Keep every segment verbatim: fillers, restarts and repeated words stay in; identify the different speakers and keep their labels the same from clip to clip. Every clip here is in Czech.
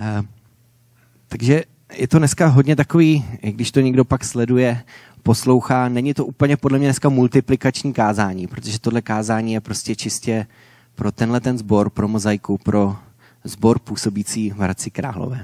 Speaker 1: Uh, takže je to dneska hodně takový, když to někdo pak sleduje, poslouchá, není to úplně podle mě dneska multiplikační kázání, protože tohle kázání je prostě čistě pro tenhle ten sbor, pro mozaiku, pro sbor působící v Hradci Králové.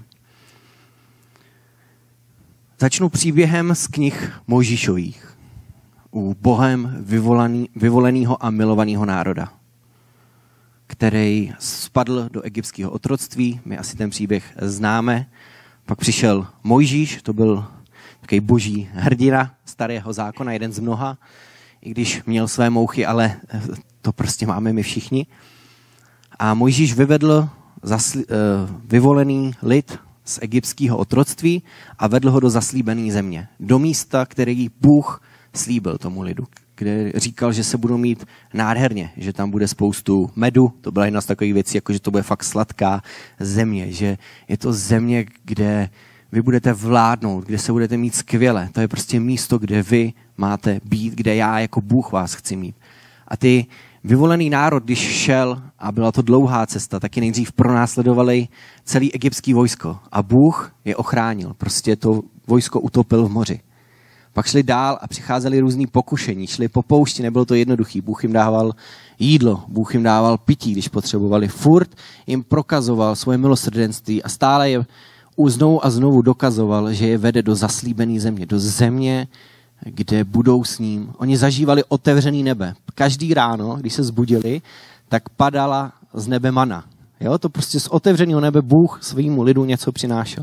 Speaker 1: Začnu příběhem z knih Mojžíšových u Bohem vyvolaný, vyvoleného a milovaného národa, který spadl do egyptského otroctví. My asi ten příběh známe. Pak přišel Mojžíš, to byl takový boží hrdina starého zákona, jeden z mnoha, i když měl své mouchy, ale to prostě máme my všichni. A Mojžíš vyvedl zasli, vyvolený lid z egyptského otroctví a vedl ho do zaslíbené země. Do místa, který Bůh slíbil tomu lidu, kde říkal, že se budou mít nádherně, že tam bude spoustu medu. To byla jedna z takových věcí, jako že to bude fakt sladká země, že je to země, kde vy budete vládnout, kde se budete mít skvěle. To je prostě místo, kde vy máte být, kde já jako Bůh vás chci mít. A ty vyvolený národ, když šel a byla to dlouhá cesta, taky nejdřív pronásledovali celý egyptský vojsko a Bůh je ochránil. Prostě to vojsko utopil v moři. Pak šli dál a přicházeli různý pokušení, šli po poušti, nebylo to jednoduchý. Bůh jim dával jídlo, Bůh jim dával pití, když potřebovali. Furt jim prokazoval svoje milosrdenství a stále je znovu a znovu dokazoval, že je vede do zaslíbené země, do země, kde budou s ním. Oni zažívali otevřený nebe. Každý ráno, když se zbudili, tak padala z nebe mana. Jo? To prostě z otevřeného nebe Bůh svýmu lidu něco přinášel.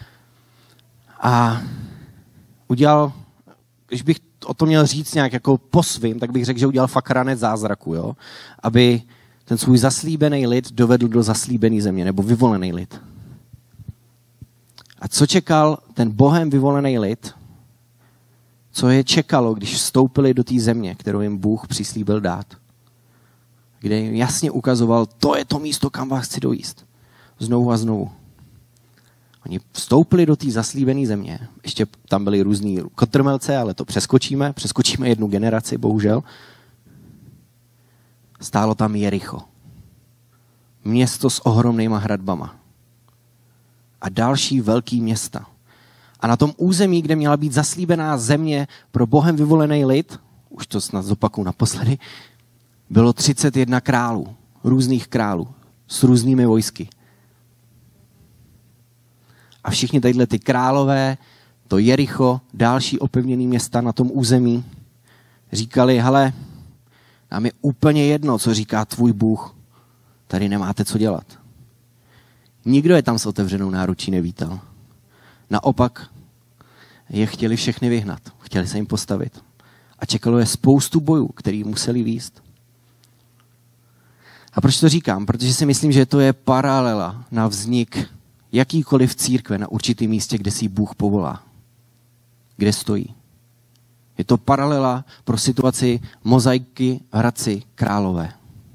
Speaker 1: A udělal, když bych o tom měl říct nějak jako po svým, tak bych řekl, že udělal fakt ranec zázraku, jo? Aby ten svůj zaslíbený lid dovedl do zaslíbené země, nebo vyvolený lid. A co čekal ten Bohem vyvolený lid? Co je čekalo, když vstoupili do té země, kterou jim Bůh přislíbil dát? Kde jim jasně ukazoval, to je to místo, kam vás chci dojíst. Znovu a znovu. Oni vstoupili do té zaslíbené země. Ještě tam byly různý kotrmelce, ale to přeskočíme. Přeskočíme jednu generaci, bohužel. Stálo tam Jericho. Město s ohromnýma hradbama. A další velký města. A na tom území, kde měla být zaslíbená země pro Bohem vyvolený lid, už to snad zopakuju naposledy, bylo třicet jedna králů, různých králů, s různými vojsky. A všichni tadyhle ty králové, to Jericho, další opevněné města na tom území, říkali, hele, nám je úplně jedno, co říká tvůj Bůh, tady nemáte co dělat. Nikdo je tam s otevřenou náručí nevítal. Naopak je chtěli všechny vyhnat. Chtěli se jim postavit. A čekalo je spoustu bojů, který museli vést. A proč to říkám? Protože si myslím, že to je paralela na vznik jakýkoliv církve na určitém místě, kde si Bůh povolá. Kde stojí. Je to paralela pro situaci mozaiky v Hradci Králové.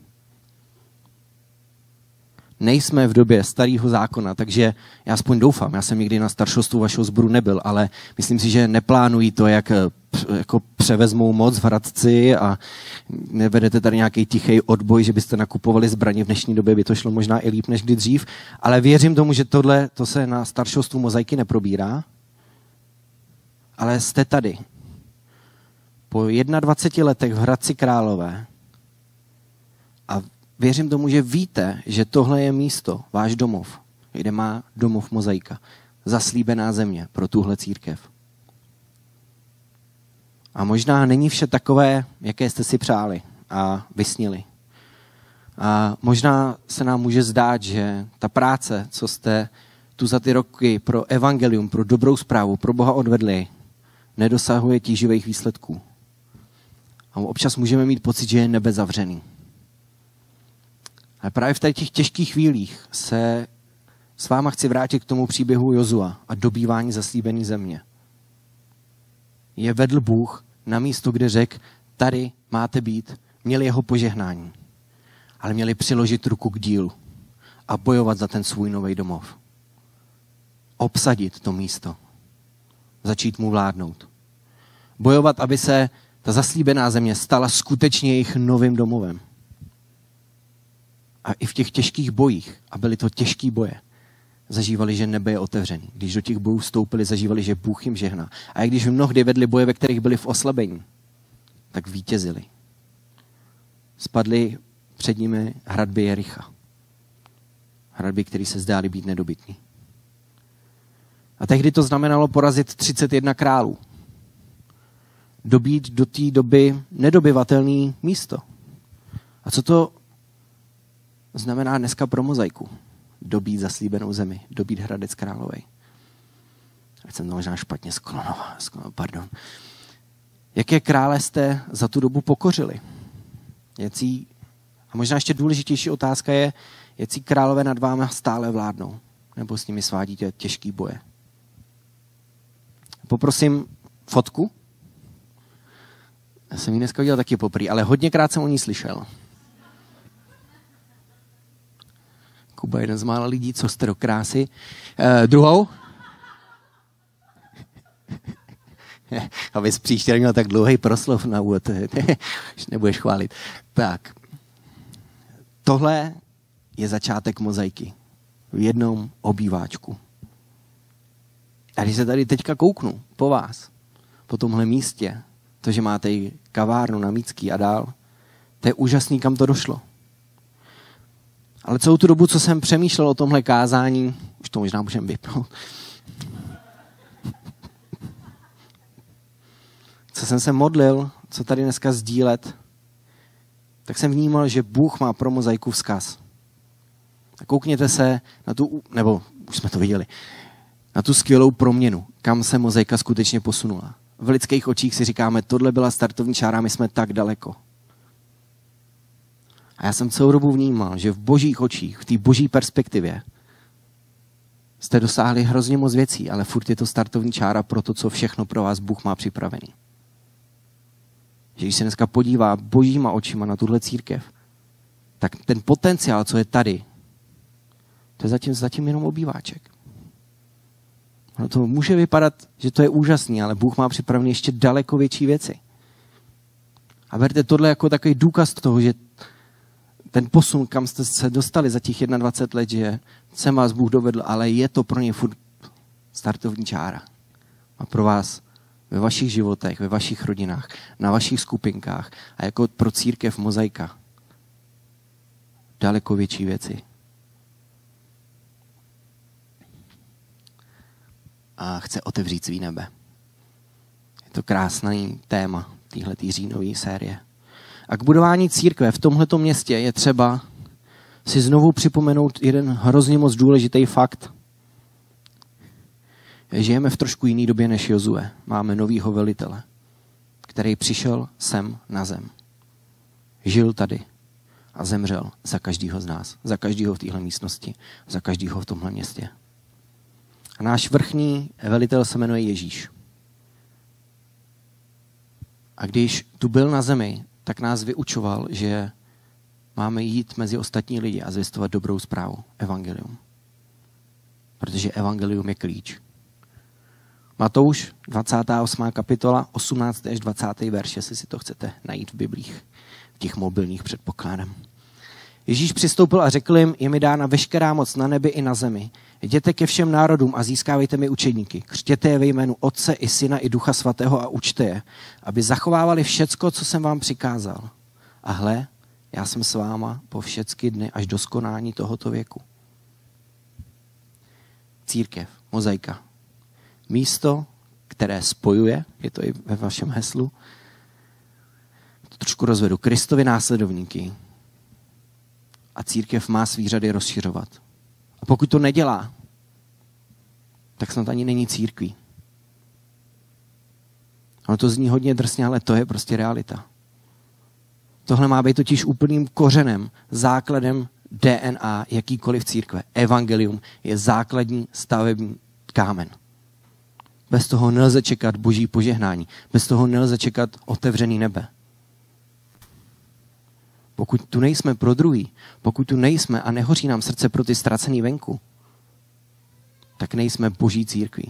Speaker 1: Nejsme v době starého zákona, takže já aspoň doufám, já jsem nikdy na staršostvu vašeho sboru nebyl, ale myslím si, že neplánují to, jak jako převezmou moc v Hradci a nevedete tady nějaký tichý odboj, že byste nakupovali zbraně. V dnešní době by to šlo možná i líp než kdy dřív, ale věřím tomu, že tohle to se na staršostvu mozaiky neprobírá, ale jste tady. Po dvaceti jedna letech v Hradci Králové a věřím tomu, že víte, že tohle je místo, váš domov, kde má domov mozaika. Zaslíbená země pro tuhle církev. A možná není vše takové, jaké jste si přáli a vysnili. A možná se nám může zdát, že ta práce, co jste tu za ty roky pro evangelium, pro dobrou zprávu, pro Boha odvedli, nedosahuje tíživých výsledků. A občas můžeme mít pocit, že je nebe zavřený. Ale právě v těch těžkých chvílích se s váma chci vrátit k tomu příběhu Jozua a dobývání zaslíbené země. Je vedl Bůh na místo, kde řekl, tady máte být, měli jeho požehnání, ale měli přiložit ruku k dílu a bojovat za ten svůj nový domov. Obsadit to místo. Začít mu vládnout. Bojovat, aby se ta zaslíbená země stala skutečně jejich novým domovem. A i v těch těžkých bojích, a byly to těžký boje, zažívali, že nebe je otevřený. Když do těch bojů vstoupili, zažívali, že Bůh jim žehná. A i když mnohdy vedli boje, ve kterých byli v oslabení, tak vítězili. Spadly před nimi hradby Jericha. Hradby, které se zdály být nedobytný. A tehdy to znamenalo porazit třicet jedna králů. Dobít do té doby nedobyvatelné místo. A co to znamená dneska pro Mozaiku? Dobít zaslíbenou zemi, dobít Hradec Králové. Ať jsem to možná špatně sklonoval, pardon. Jaké krále jste za tu dobu pokořili? Jací, a možná ještě důležitější otázka je, jací králové nad vámi stále vládnou, nebo s nimi svádíte těžký boje. Poprosím fotku. Já jsem ji dneska udělal taky poprvé, ale hodněkrát jsem o ní slyšel. Kuba je jeden z mála lidí, co jste do krásy. Eh, druhou. Abys příště neměl tak dlouhý proslov na úvod. Už nebudeš chválit. Tak. Tohle je začátek Mozaiky. V jednom obýváčku. A když se tady teďka kouknu po vás, po tomhle místě, to, že máte i kavárnu na Mícký a dál, to je úžasný, kam to došlo. Ale celou tu dobu, co jsem přemýšlel o tomhle kázání, už to možná můžeme vypnout, co jsem se modlil, co tady dneska sdílet, tak jsem vnímal, že Bůh má pro Mozaiku vzkaz. A koukněte se na tu, nebo už jsme to viděli, na tu skvělou proměnu, kam se Mozaika skutečně posunula. V lidských očích si říkáme, tohle byla startovní čára, my jsme tak daleko. A já jsem celou dobu vnímal, že v božích očích, v té boží perspektivě jste dosáhli hrozně moc věcí, ale furt je to startovní čára pro to, co všechno pro vás Bůh má připravený. Že když se dneska podívá božíma očima na tuhle církev, tak ten potenciál, co je tady, to je zatím, zatím jenom obýváček. No to může vypadat, že to je úžasný, ale Bůh má připravený ještě daleko větší věci. A berte tohle jako takový důkaz toho, že ten posun, kam jste se dostali za těch dvacet jedna let, že se vás Bůh dovedl, ale je to pro ně furt startovní čára. A pro vás ve vašich životech, ve vašich rodinách, na vašich skupinkách a jako pro církev Mozaika daleko větší věci. A chce otevřít svý nebe. Je to krásný téma téhletý říjnové série. A k budování církve v tomhletom městě je třeba si znovu připomenout jeden hrozně moc důležitý fakt. Žijeme v trošku jiný době než Jozue. Máme novýho velitele, který přišel sem na zem. Žil tady a zemřel za každýho z nás. Za každýho v téhle místnosti. Za každýho v tomhle městě. A náš vrchní velitel se jmenuje Ježíš. A když tu byl na zemi, tak nás vyučoval, že máme jít mezi ostatní lidi a zvěstovat dobrou zprávu, evangelium. Protože evangelium je klíč. Matouš, dvacátá osmá kapitola, osmnáctý až dvacátý verš, jestli si to chcete najít v Biblích, v těch mobilních předpokládem. Ježíš přistoupil a řekl jim, je mi dána veškerá moc na nebi i na zemi. Jděte ke všem národům a získávejte mi učedníky. Křtěte je ve jménu Otce i Syna i Ducha Svatého a učte je, aby zachovávali všecko, co jsem vám přikázal. A hle, já jsem s váma po všecky dny až do skonání tohoto věku. Církev, Mozaika. Místo, které spojuje, je to i ve vašem heslu, to trošku rozvedu, Kristovi následovníky. A církev má svý řady rozšiřovat. A pokud to nedělá, tak snad ani není církví. Ono to zní hodně drsně, ale to je prostě realita. Tohle má být totiž úplným kořenem, základem D N A jakýkoliv církve. Evangelium je základní stavební kámen. Bez toho nelze čekat boží požehnání. Bez toho nelze čekat otevřený nebe. Pokud tu nejsme pro druhý, pokud tu nejsme a nehoří nám srdce pro ty ztracený venku, tak nejsme boží církví.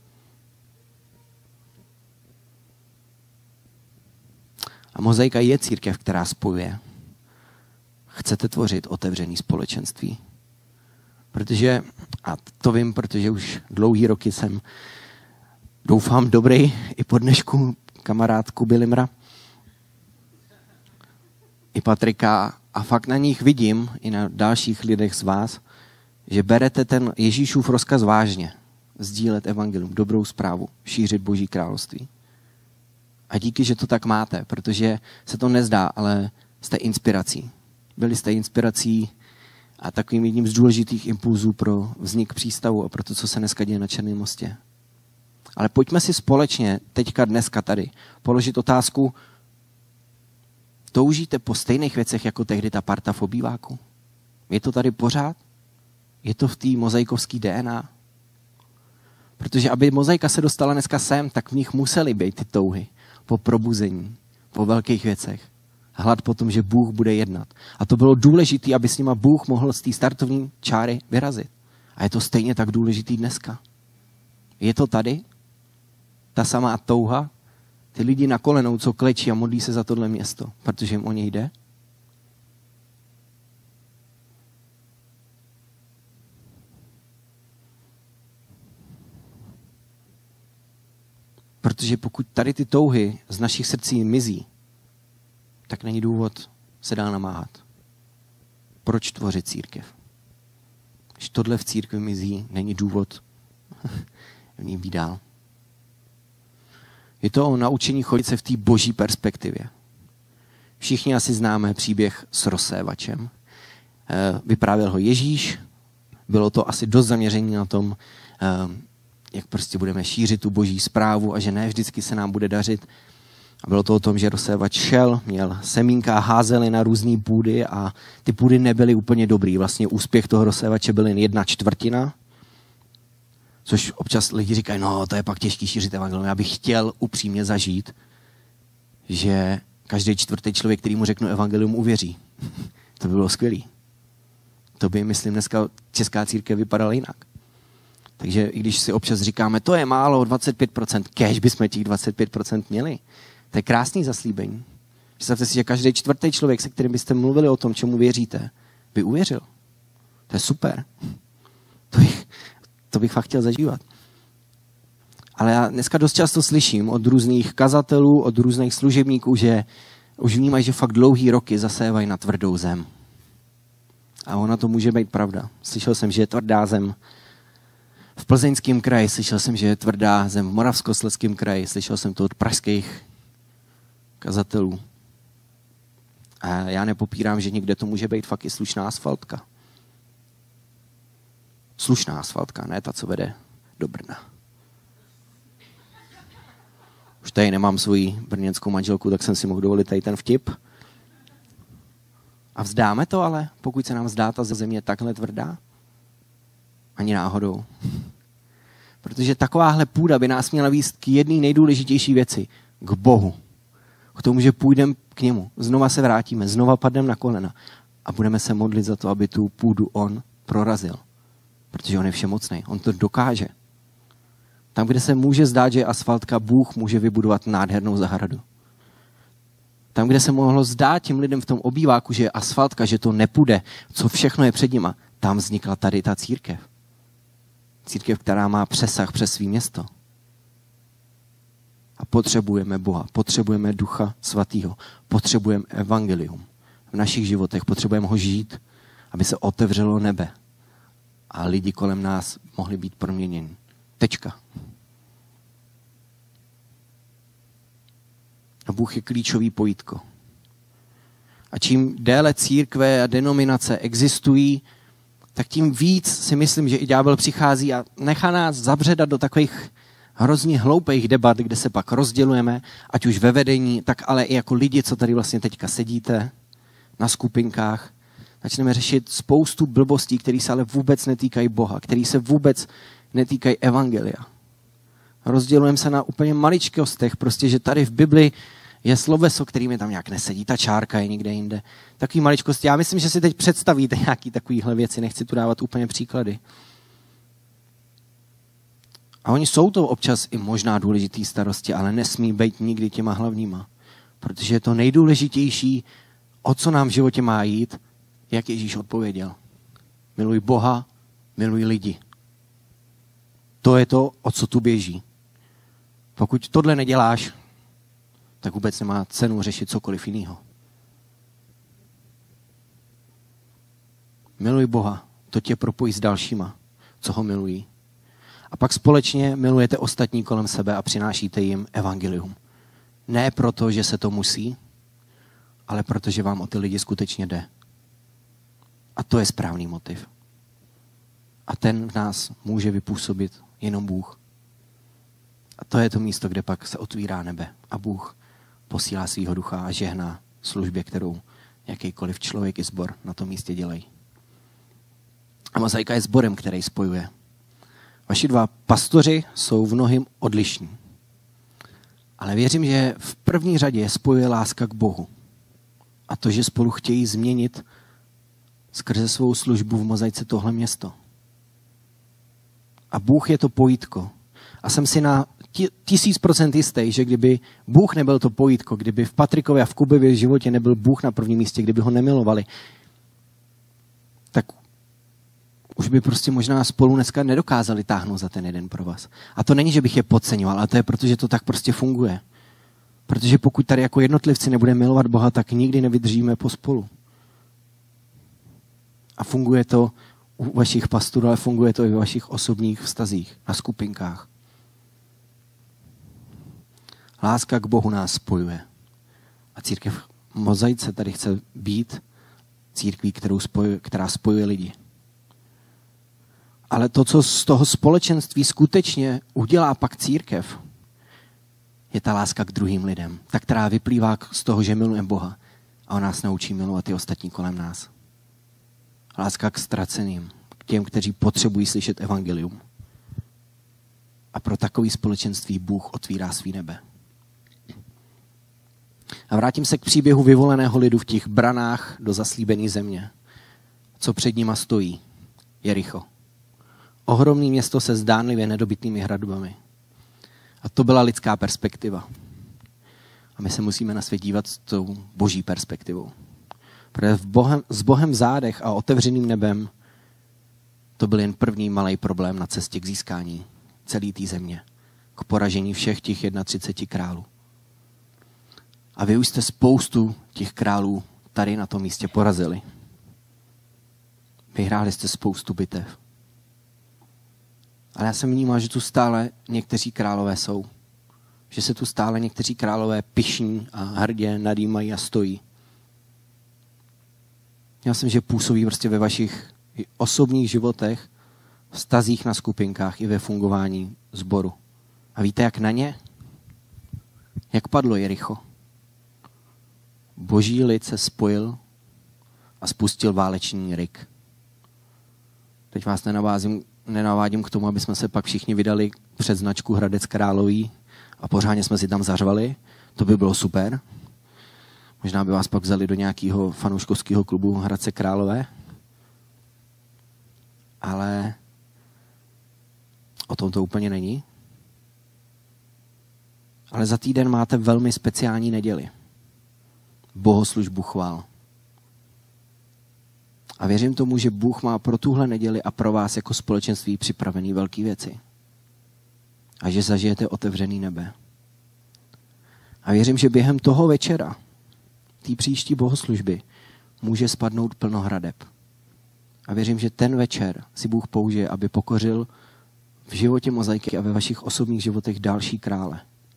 Speaker 1: A Mozaika je církev, která spojuje. Chcete tvořit otevřený společenství. Protože, a to vím, protože už dlouhý roky jsem, doufám, dobrý i po dnešku kamarád Kuby Limra, i Patrika, a fakt na nich vidím, i na dalších lidech z vás, že berete ten Ježíšův rozkaz vážně. Sdílet evangelium, dobrou zprávu, šířit Boží království. A díky, že to tak máte, protože se to nezdá, ale jste inspirací. Byli jste inspirací a takovým jedním z důležitých impulzů pro vznik přístavu a pro to, co se dneska děje na Černém mostě. Ale pojďme si společně teďka, dneska tady, položit otázku, toužíte po stejných věcech, jako tehdy ta parta v obýváku? Je to tady pořád? Je to v té mozaikovské D N A? Protože aby mozaika se dostala dneska sem, tak v nich musely být ty touhy po probuzení, po velkých věcech. Hlad po tom, že Bůh bude jednat. A to bylo důležité, aby s nima Bůh mohl z té startovní čáry vyrazit. A je to stejně tak důležitý dneska. Je to tady? Ta samá touha? Ty lidi na kolenou, co klečí a modlí se za tohle město, protože jim o něj jde? Protože pokud tady ty touhy z našich srdcí mizí, tak není důvod se dál namáhat. Proč tvořit církev? Když tohle v církvi mizí, není důvod v ní být dál. Je to o naučení chodit se v té boží perspektivě. Všichni asi známe příběh s rozsévačem. Vyprávěl ho Ježíš. Bylo to asi dost zaměření na tom, jak prostě budeme šířit tu boží zprávu a že ne vždycky se nám bude dařit. A bylo to o tom, že rozsévač šel, měl semínka, házeli na různé půdy a ty půdy nebyly úplně dobrý. Vlastně úspěch toho rozsévače byl jen jedna čtvrtina, což občas lidi říkají, no to je pak těžký šířit evangelium. Já bych chtěl upřímně zažít, že každý čtvrtý člověk, který mu řeknu evangelium, uvěří. To by bylo skvělý. To by, myslím, dneska česká církev vypadala jinak. Takže i když si občas říkáme, to je málo, dvacet pět procent, kéž bychom těch dvacet pět procent měli. To je krásný zaslíbení. Představte si, že každý čtvrtý člověk, se kterým byste mluvili o tom, čemu věříte, by uvěřil. To je super. To bych, to bych fakt chtěl zažívat. Ale já dneska dost často slyším od různých kazatelů, od různých služebníků, že už vnímají, že fakt dlouhý roky zasévají na tvrdou zem. A ona to může být pravda. Slyšel jsem, že je tvrdá zem v Plzeňském kraji, slyšel jsem, že je tvrdá zem v Moravskoslezském kraji, slyšel jsem to od pražských kazatelů. A já nepopírám, že někde to může být fakt i slušná asfaltka. Slušná asfaltka, ne ta, co vede do Brna. Už tady nemám svoji brněnskou manželku, tak jsem si mohl dovolit tady ten vtip. A vzdáme to ale, pokud se nám zdá ta země takhle tvrdá? Ani náhodou. Protože takováhle půda by nás měla vést k jedné nejdůležitější věci. K Bohu. K tomu, že půjdeme k němu. Znova se vrátíme, znova padneme na kolena a budeme se modlit za to, aby tu půdu on prorazil. Protože on je všemocný. On to dokáže. Tam, kde se může zdát, že je asfaltka, Bůh může vybudovat nádhernou zahradu. Tam, kde se mohlo zdát těm lidem v tom obýváku, že je asfaltka, že to nepůjde, co všechno je před nima, tam vznikla tady ta církev. Církev, která má přesah přes svý město. A potřebujeme Boha, potřebujeme Ducha Svatého, potřebujeme evangelium. V našich životech potřebujeme ho žít, aby se otevřelo nebe a lidi kolem nás mohli být proměněni. Tečka. A Bůh je klíčový pojítko. A čím déle církve a denominace existují, tak tím víc si myslím, že i ďábel přichází a nechá nás zabředat do takových hrozně hloupých debat, kde se pak rozdělujeme, ať už ve vedení, tak ale i jako lidi, co tady vlastně teďka sedíte na skupinkách. Začneme řešit spoustu blbostí, které se ale vůbec netýkají Boha, které se vůbec netýkají evangelia. Rozdělujeme se na úplně maličkostech, prostě, že tady v Bibli je sloveso, který mi tam nějak nesedí, ta čárka je někde jinde. Takový maličkosti. Já myslím, že si teď představíte nějaký takovýhle věci, nechci tu dávat úplně příklady. A oni jsou to občas i možná důležitý starosti, ale nesmí být nikdy těma hlavníma. Protože je to nejdůležitější, o co nám v životě má jít, jak Ježíš odpověděl. Miluj Boha Miluj lidi. To je to, o co tu běží. Pokud tohle neděláš, tak vůbec nemá cenu řešit cokoliv jiného. Miluj Boha, to tě propojí s dalšíma, co ho milují. A pak společně milujete ostatní kolem sebe a přinášíte jim evangelium. Ne proto, že se to musí, ale protože vám o ty lidi skutečně jde. A to je správný motiv. A ten v nás může vypůsobit jenom Bůh. A to je to místo, kde pak se otvírá nebe. A Bůh posílá svýho ducha a žehná službě, kterou jakýkoliv člověk i sbor na tom místě dělají. A Mozaika je sborem, který spojuje. Vaši dva pastoři jsou v mnohým odlišní. Ale věřím, že v první řadě je spojuje láska k Bohu. A to, že spolu chtějí změnit skrze svou službu v Mozaice tohle město. A Bůh je to pojítko. A jsem si na tisíc procent jistý, že kdyby Bůh nebyl to pojítko, kdyby v Patrikově a v Kubově životě nebyl Bůh na prvním místě, kdyby ho nemilovali, tak už by prostě možná spolu dneska nedokázali táhnout za ten jeden pro vás. A to není, že bych je podceňoval, ale to je proto, že to tak prostě funguje. Protože pokud tady jako jednotlivci nebudeme milovat Boha, tak nikdy nevydržíme pospolu. A funguje to u vašich pastorů, ale funguje to i u vašich osobních vztazích, na skupinkách. Láska k Bohu nás spojuje. A církev Mozaice tady chce být církví, kterou spojuje, která spojuje lidi. Ale to, co z toho společenství skutečně udělá pak církev, je ta láska k druhým lidem. Ta, která vyplývá z toho, že milujeme Boha. A on nás naučí milovat i ostatní kolem nás. Láska k ztraceným, k těm, kteří potřebují slyšet evangelium. A pro takový společenství Bůh otvírá svý nebe. A vrátím se k příběhu vyvoleného lidu v těch branách do zaslíbené země. Co před nima stojí? Jericho. Ohromné město se zdánlivě nedobytnými hradbami. A to byla lidská perspektiva. A my se musíme na svět dívat s tou boží perspektivou. Protože v bohem, s Bohem v zádech a otevřeným nebem to byl jen první malý problém na cestě k získání celé té země. K poražení všech těch třicet jedna králů. A vy už jste spoustu těch králů tady na tom místě porazili. Vyhráli jste spoustu bitev. Ale já jsem vnímal, že tu stále někteří králové jsou. Že se tu stále někteří králové pyšní a hrdě nadýmají a stojí. Já jsem, že působí prostě ve vašich osobních životech, vztazích na skupinkách i ve fungování sboru. A víte, jak na ně? Jak padlo Jericho? Boží lid se spojil a spustil válečný ryk. Teď vás nenavázím, nenavádím k tomu, aby jsme se pak všichni vydali před značku Hradec Králový a pořádně jsme si tam zařvali. To by bylo super. Možná by vás pak vzali do nějakého fanouškovského klubu Hradce Králové. Ale o tom to úplně není. Ale za týden máte velmi speciální neděli. Bohoslužbu chvál. A věřím tomu, že Bůh má pro tuhle neděli a pro vás jako společenství připravený velké věci. A že zažijete otevřený nebe. A věřím, že během toho večera, té příští bohoslužby, může spadnout plno hradeb. A věřím, že ten večer si Bůh použije, aby pokořil v životě Mozaiky a ve vašich osobních životech další krále.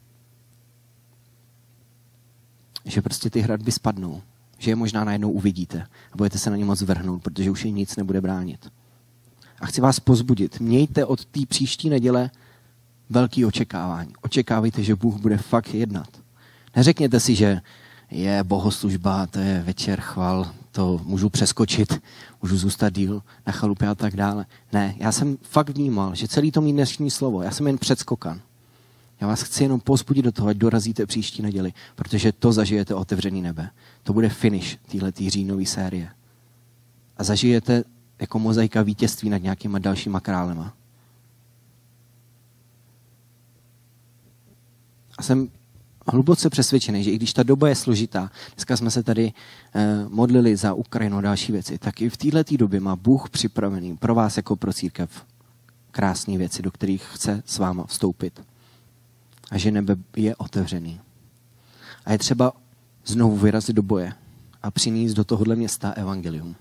Speaker 1: Že prostě ty hradby spadnou. Že je možná najednou uvidíte a budete se na ně moc vrhnout, protože už je nic nebude bránit. A chci vás pozbudit. Mějte od té příští neděle velký očekávání. Očekávejte, že Bůh bude fakt jednat. Neřekněte si, že je bohoslužba, to je večer chval, to můžu přeskočit, můžu zůstat díl na chalupě a tak dále. Ne, já jsem fakt vnímal, že celý to mý dnešní slovo, já jsem jen předskokan. Já vás chci jenom pozbudit do toho, ať dorazíte příští neděli, protože to zažijete otevřený nebe. To bude finish téhletý říjnový série. A zažijete jako Mozaika vítězství nad nějakýma dalšíma králema. A jsem hluboce přesvědčený, že i když ta doba je složitá, dneska jsme se tady eh, modlili za Ukrajinu a další věci, tak i v této době má Bůh připravený pro vás jako pro církev krásné věci, do kterých chce s váma vstoupit. A že nebe je otevřený. A je třeba znovu vyrazit do boje a přinést do tohohle města evangelium.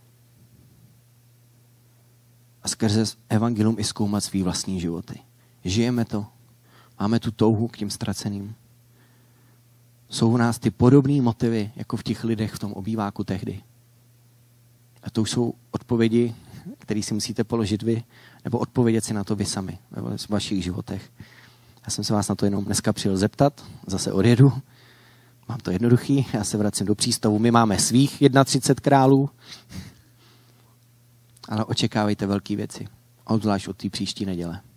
Speaker 1: A skrze evangelium i zkoumat svý vlastní životy. Žijeme to, máme tu touhu k těm ztraceným. Jsou u nás ty podobné motivy, jako v těch lidech v tom obýváku tehdy. A to už jsou odpovědi, které si musíte položit vy, nebo odpovědět si na to vy sami v vašich životech. Já jsem se vás na to jenom dneska přijel zeptat, zase odjedu. Mám to jednoduchý, já se vracím do přístavu. My máme svých třicet jedna králů, ale očekávejte velké věci. Obzvlášť od té příští neděle.